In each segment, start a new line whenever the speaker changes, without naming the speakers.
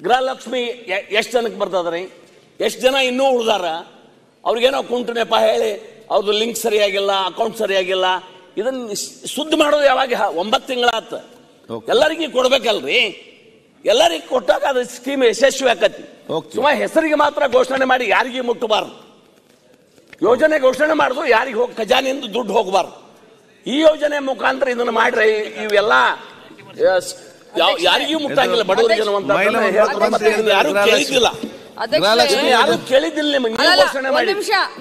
ಗೃಹಲಕ್ಷ್ಮಿ ಎಷ್ಟು ಜನಕ್ಕೆ ಬರ್ತದ್ರಿ? ಎಷ್ಟು ಜನ ಇನ್ನೂ ಉಳ್ದಾರ? ಅವ್ರಿಗೇನೋ ಕುಂಟು ನೆಪ ಹೇಳಿ ಅವ್ರದ್ದು ಲಿಂಕ್ ಸರಿಯಾಗಿಲ್ಲ, ಅಕೌಂಟ್ ಸರಿಯಾಗಿಲ್ಲ, ಇದನ್ನ ಸುದ್ದಿ ಮಾಡೋದು ಯಾವಾಗ? 9 ತಿಂಗಳಾತ. ಎಲ್ಲರಿಗೂ ಕೊಡ್ಬೇಕಲ್ರಿ. ಎಲ್ಲರಿಗೂ ಕೊಟ್ಟಾಗ ಅದು ಸ್ಕೀಮ್ ಯಶಸ್ವಿ ಆಕತಿ. ಸುಮ್ಮನೆ ಹೆಸರಿಗೆ ಮಾತ್ರ ಘೋಷಣೆ ಮಾಡಿ ಯಾರಿಗೂ ಮುಟ್ಟಬಾರ್ದು. ಯೋಜನೆ ಘೋಷಣೆ ಮಾಡುದು ಯಾರಿಗೆ ಹೋಗಿ ಖಜಾನೆಯಿಂದ ದುಡ್ಡು ಹೋಗಬಾರ್ದು. ಈ ಯೋಜನೆ ಮುಖಾಂತರ ಇದನ್ನ ಮಾಡ್ರೆ ಇವೆಲ್ಲ ಯಾರಿಗೂ ಮುಟ್ಟಾಗಿಲ್ಲ. ಬಡವರಿಗೆ ಯಾರು ಕೇಳಿದ್ದಿಲ್ಲ, ಯಾರು ಕೇಳಿದ್ದಿಲ್ಲ. ನಿಮಗೆ ಘೋಷಣೆ ಮಾಡಿ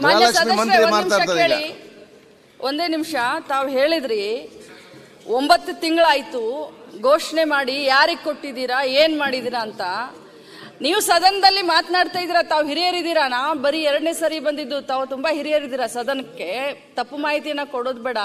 ಒಂದೇ ನಿಮಿಷ. ತಾವು ಹೇಳಿದ್ರಿ 9 ತಿಂಗಳಾಯ್ತು ಘೋಷಣೆ ಮಾಡಿ, ಯಾರಿಗೆ ಕೊಟ್ಟಿದ್ದೀರಾ, ಏನ್ ಮಾಡಿದೀರಾ ಅಂತ. ನೀವು ಸದನದಲ್ಲಿ ಮಾತನಾಡ್ತಾ ಇದ್ದೀರಾ, ತಾವು ಹಿರಿಯರಿದ್ದೀರಾ. ನಾ ಬರೀ 2ನೇ ಸರಿ ಬಂದಿದ್ದು, ತಾವು ತುಂಬಾ ಹಿರಿಯರಿದ್ದೀರಾ ಸದನಕ್ಕೆ. ತಪ್ಪು ಮಾಹಿತಿಯನ್ನ ಕೊಡೋದು ಬೇಡ.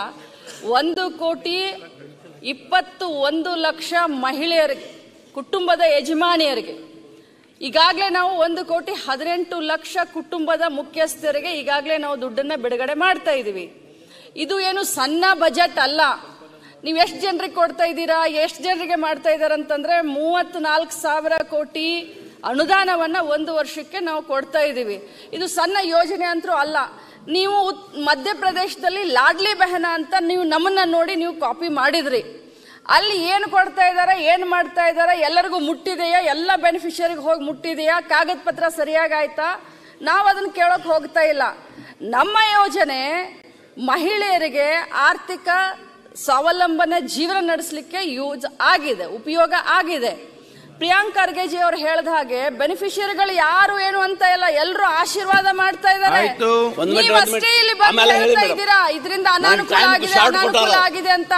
1,21,00,000 ಮಹಿಳೆಯರಿಗೆ, ಕುಟುಂಬದ ಯಜಮಾನಿಯರಿಗೆ ಈಗಾಗಲೇ ನಾವು 1,18,00,000 ಕುಟುಂಬದ ಮುಖ್ಯಸ್ಥರಿಗೆ ಈಗಾಗಲೇ ನಾವು ದುಡ್ಡನ್ನ ಬಿಡುಗಡೆ ಮಾಡ್ತಾ ಇದೀವಿ. ಇದು ಏನು ಸಣ್ಣ ಬಜೆಟ್ ಅಲ್ಲ. ನೀವು ಎಷ್ಟು ಜನರಿಗೆ ಕೊಡ್ತಾ ಇದ್ದೀರಾ, ಎಷ್ಟು ಜನರಿಗೆ ಮಾಡ್ತಾ ಇದ್ದಾರೆ ಅಂತಂದ್ರೆ 34,000 ಕೋಟಿ ಅನುದಾನವನ್ನ 1 ವರ್ಷಕ್ಕೆ ನಾವು ಕೊಡ್ತಾ ಇದ್ದೀವಿ. ಇದು ಸಣ್ಣ ಯೋಜನೆ ಅಂತೂ ಅಲ್ಲ. ನೀವು ಮಧ್ಯಪ್ರದೇಶದಲ್ಲಿ ಲಾಡ್ಲಿ ಬೆಹನ ಅಂತ ನೀವು ನಮ್ಮನ್ನ ನೋಡಿ ನೀವು ಕಾಪಿ ಮಾಡಿದ್ರಿ. ಅಲ್ಲಿ ಏನು ಕೊಡ್ತಾ ಇದ್ದಾರೆ, ಏನು ಮಾಡ್ತಾ ಇದ್ದಾರೆ, ಎಲ್ಲರಿಗೂ ಮುಟ್ಟಿದೆಯಾ, ಎಲ್ಲ ಬೆನಿಫಿಷರಿಗೆ ಹೋಗಿ ಮುಟ್ಟಿದೆಯಾ, ಕಾಗದ ಪತ್ರ ಸರಿಯಾಗಿ ಆಯ್ತಾ? ನಾವು ಅದನ್ನ ಕೇಳೋಕೆ ಹೋಗ್ತಾ ಇಲ್ಲ. ನಮ್ಮ ಯೋಜನೆ ಮಹಿಳೆಯರಿಗೆ ಆರ್ಥಿಕ ಸ್ವಾವಲಂಬನೆ ಜೀವನ ನಡೆಸಲಿಕ್ಕೆ ಯೂಸ್ ಆಗಿದೆ, ಉಪಯೋಗ ಆಗಿದೆ. ಪ್ರಿಯಾಂಕ್ ಖರ್ಗೆಜಿ ಅವರು ಹೇಳಿದ ಹಾಗೆ ಬೆನಿಫಿಷಿಯರಿಗಳು ಯಾರು ಏನು ಅಂತ ಇಲ್ಲ, ಎಲ್ಲರೂ ಆಶೀರ್ವಾದ ಮಾಡ್ತಾ ಇದ್ದಾರೆ. ನೀವಷ್ಟೇ ಇಲ್ಲಿ ಬಂದು ಹೇಳ್ತಾ ಇದ್ದೀರಾ ಇದರಿಂದ ಅನಾನುಕೂಲ ಆಗಿದೆ, ಅನಾನುಕೂಲ ಆಗಿದೆ ಅಂತ.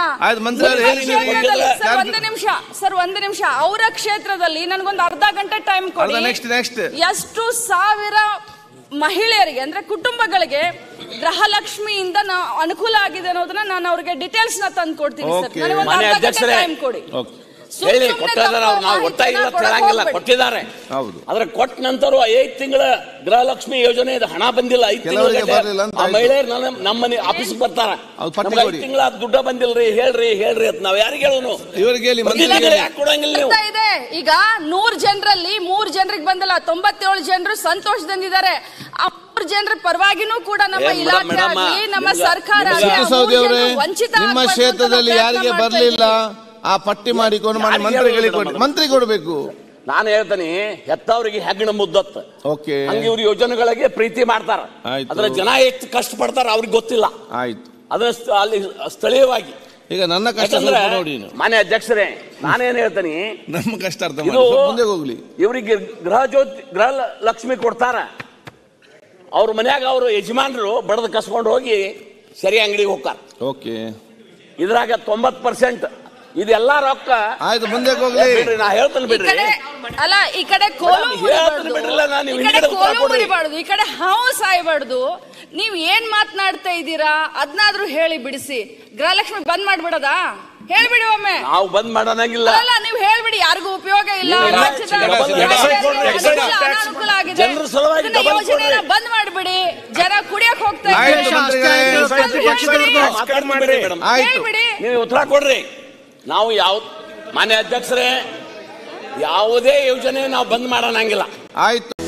ಸರ್ ಒಂದು ನಿಮಿಷ. ಅವರ ಕ್ಷೇತ್ರದಲ್ಲಿ ನನಗೊಂದು ಅರ್ಧ ಗಂಟೆ ಟೈಮ್ ಕೊಡಿ. ಎಷ್ಟು ಸಾವಿರ ಮಹಿಳೆಯರಿಗೆ ಅಂದ್ರೆ ಕುಟುಂಬಗಳಿಗೆ ಗೃಹಲಕ್ಷ್ಮಿಯಿಂದ ಅನುಕೂಲ ಆಗಿದೆ ಅನ್ನೋದನ್ನ ನಾನು ಅವ್ರಿಗೆ ಡೀಟೇಲ್ಸ್ ನ ತಂದು ಕೊಡ್ತೀನಿ ಸರ್. ನನಗೊಂದು ಅರ್ಧ ಗಂಟೆ ಟೈಮ್ ಕೊಡಿ.
ಹೇಳಿ ಕೊಟ್ಟಿದ್ದಾರೆ, ನಾವು ಒತ್ತಾಗಿಲ್ಲ ಕೇಳಂಗಿಲ್ಲ, ಕೊಟ್ಟಿದ್ದಾರೆ. ಆದ್ರೆ ಕೊಟ್ಟ ನಂತರ 5 ತಿಂಗಳ ಗೃಹಲಕ್ಷ್ಮಿ ಯೋಜನೆ ಹಣ ಬಂದಿಲ್ಲ. 5 ತಿಂಗಳ ಮಹಿಳೆಯರು ನಮ್ಮನೆ ಆಫೀಸ್ ಬರ್ತಾರ, 5 ತಿಂಗಳ ದುಡ್ಡ ಬಂದಿಲ್ರಿ, ಹೇಳ್ರಿ ಅಂತ ನಾವ್ ಯಾರಿಗೆ ಹೇಳೋನು? ಯಾಕೆ ಕೊಡಂಗಿಲ್ಲ ನೀವು?
ಈಗ 100 ಜನರಲ್ಲಿ 3 ಜನರಿಗೆ ಬಂದಿಲ್ಲ, 97 ಜನರು ಸಂತೋಷದಿಂದಿದ್ದಾರೆ. ಆ 3 ಜನರ ಪರವಾಗಿನೂ ಕೂಡ ನಮ್ಮ ಇಲಾಖೆ ಆಗಲಿ, ನಮ್ಮ ಸರ್ಕಾರ ವಂಚಿತ.
ನಿಮ್ಮ ಕ್ಷೇತ್ರದಲ್ಲಿ ಯಾರಿಗೆ ಬರಲಿಲ್ಲ ಆ ಪಟ್ಟಿ ಮಾಡಿಕೊಂಡು ಮಂತ್ರಿ ಕೊಡಬೇಕು.
ನಾನು ಹೇಳ್ತೇನೆ, ಹೆತ್ತವರಿಗೆ ಹೆಗ್ಗಣ ಮುದ್ದತ್ತ. ಹಂಗೆ ಇವ್ರ ಯೋಜನೆಗಳಿಗೆ ಪ್ರೀತಿ ಮಾಡ್ತಾರ, ಅದ್ರ ಜನ ಎಷ್ಟು ಕಷ್ಟ ಪಡ್ತಾರ ಅವ್ರಿಗೆ ಗೊತ್ತಿಲ್ಲ.
ಆಯ್ತು,
ಅದ್ರ ಅಲ್ಲಿ ಸ್ಥಳೀಯವಾಗಿ
ಈಗ ನನ್ನ ಕಷ್ಟ ನೋಡಿ.
ಮಾನ್ಯ ಅಧ್ಯಕ್ಷರೇ, ನಾನೇನ್ ಹೇಳ್ತೇನೆ,
ನಮ್ಮ ಕಷ್ಟ ಅರ್ಥ ಹೋಗ್ಲಿ.
ಇವ್ರಿಗೆ ಗೃಹ ಲಕ್ಷ್ಮಿ ಕೊಡ್ತಾರ, ಅವ್ರ ಮನ್ಯಾಗ ಅವ್ರ ಯಜಮಾನರು ಬಡದ ಕಸ್ಕೊಂಡು ಹೋಗಿ ಸರಿ ಅಂಗಡಿಗೆ ಹೋಗ್ತಾರ. ಇದ್ರಾಗ 90% ಇದೆಲ್ಲ ರೊಕ್ಕ
ಆಯ್ತು, ಮುಂದೆ ಹೋಗ್ಲಿ.
ನಾ ಹೇಳ್ತೇನೆ ಬಿಡ್ರಿ.
ಅಲ್ಲ, ಈ ಕಡೆ ಕೋಲು ಮುರಿಬಾರ್ದು, ಈ ಕಡೆ ಹಾವು ಸಾಯ್ಬಾರ್ದು. ನೀವ್ ಏನ್ ಮಾತನಾಡ್ತಾ ಇದ್ದೀರಾ ಅದನ್ನಾದ್ರೂ ಹೇಳಿ ಬಿಡಿಸಿ. ಗೃಹಲಕ್ಷ್ಮಿ ಬಂದ್ ಮಾಡ್ಬಿಡದಾ? ಹೇಳ್ಬಿಡಿ ಒಮ್ಮೆ.
ನಾವು ಬಂದ್ ಮಾಡೋಣಂಗಿಲ್ಲ.
ಅಲ್ಲ, ನೀವು ಹೇಳ್ಬಿಡಿ, ಯಾರಿಗೂ ಉಪಯೋಗ ಇಲ್ಲ, ಅನಾನುಕೂಲ ಆಗಿದೆ, ಯೋಜನೆನ ಬಂದ್ ಮಾಡ್ಬಿಡಿ. ಜನ ಕುಡಿಯಕ್ ಹೋಗ್ತಾ ಹೇಳ್ಬಿಡಿ.
ನೀವು ಉತ್ತರ ಕೊಡ್ರಿ. ನಾವು ಮಾನ್ಯ ಅಧ್ಯಕ್ಷರೇ, ಯಾವುದೇ ಯೋಜನೆ ನಾವು ಬಂದ್ ಮಾಡೋಣಂಗಿಲ್ಲ.
ಆಯ್ತು.